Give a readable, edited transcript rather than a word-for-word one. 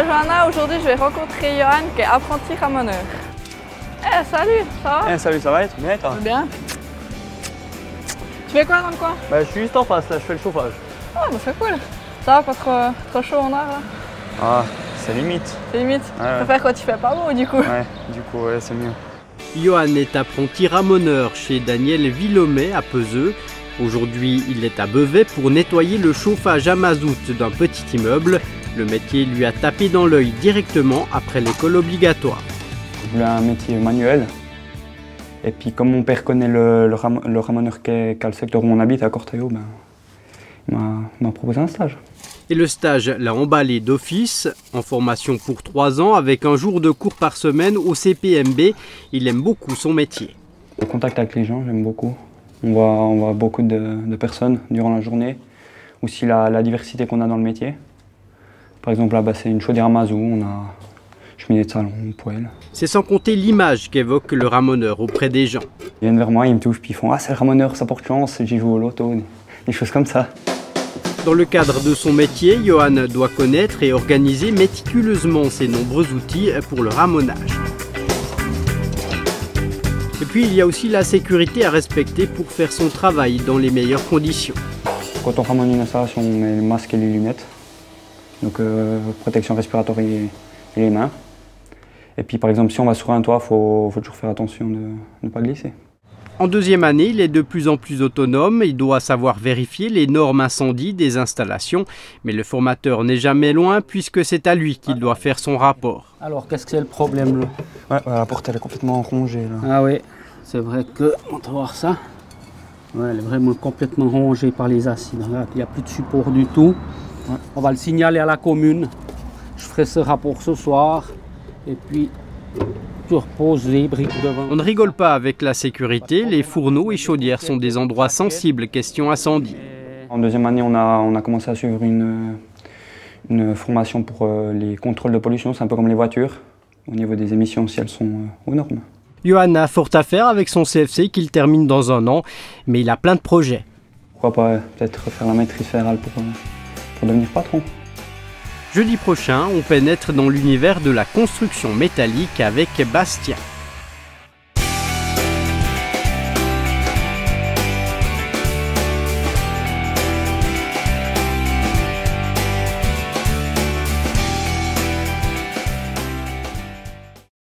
Johanna, aujourd'hui je vais rencontrer Johan qui est apprenti ramoneur. Eh salut, ça va? Eh salut, ça va être bien toi? Bien. Tu fais quoi dans le coin? Bah je suis juste en face là, je fais le chauffage. Ah bah c'est cool. Ça va, pas trop chaud en air là? Ah, c'est limite. C'est limite. Ouais, ouais. Tu préfères quand tu fais pas beau du coup? Ouais, du coup ouais, c'est mieux. Johan est apprenti ramoneur chez Daniel Villomé à Peseux. Aujourd'hui, il est à Beauvais pour nettoyer le chauffage à mazout d'un petit immeuble. Le métier lui a tapé dans l'œil directement après l'école obligatoire. Je voulais un métier manuel. Et puis comme mon père connaît le ramoneur qui a le secteur où on habite, à Cortaillot, ben, il m'a proposé un stage. Et le stage l'a emballé d'office, en formation pour 3 ans avec un jour de cours par semaine au CPMB. Il aime beaucoup son métier. Le contact avec les gens, j'aime beaucoup. On voit beaucoup de personnes durant la journée. Aussi la diversité qu'on a dans le métier. Par exemple là, c'est une chaudière à mazout, on a cheminée de salon, poêle. C'est sans compter l'image qu'évoque le ramoneur auprès des gens. Ils viennent vers moi, ils me touchent, puis ils font « Ah, c'est le ramoneur, ça porte chance, j'y joue au loto », des choses comme ça. Dans le cadre de son métier, Johan doit connaître et organiser méticuleusement ses nombreux outils pour le ramonage. Et puis il y a aussi la sécurité à respecter pour faire son travail dans les meilleures conditions. Quand on ramone une installation, on met le masque et les lunettes. Donc protection respiratoire et les mains. Et puis par exemple, si on va sur un toit, il faut toujours faire attention de ne pas glisser. En deuxième année, il est de plus en plus autonome. Il doit savoir vérifier les normes incendie des installations. Mais le formateur n'est jamais loin puisque c'est à lui qu'il doit faire son rapport. Alors, qu'est-ce que c'est le problème là? Ouais, la porte elle est complètement rongée là. Ah oui, c'est vrai que, on va voir ça. Ouais, elle est vraiment complètement rongée par les acides. Là, il n'y a plus de support du tout. Ouais. On va le signaler à la commune. Je ferai ce rapport ce soir. Et puis, tu reposes les briques devant. On ne rigole pas avec la sécurité. Les fourneaux et chaudières sont des endroits sensibles question incendie. En deuxième année, on a commencé à suivre une formation pour les contrôles de pollution. C'est un peu comme les voitures. Au niveau des émissions, si elles sont aux normes. Johan a fort à faire avec son CFC qu'il termine dans un an. Mais il a plein de projets. Pourquoi pas peut-être faire la maîtrise fédérale pour devenir patron. Jeudi prochain, on pénètre dans l'univers de la construction métallique avec Bastien.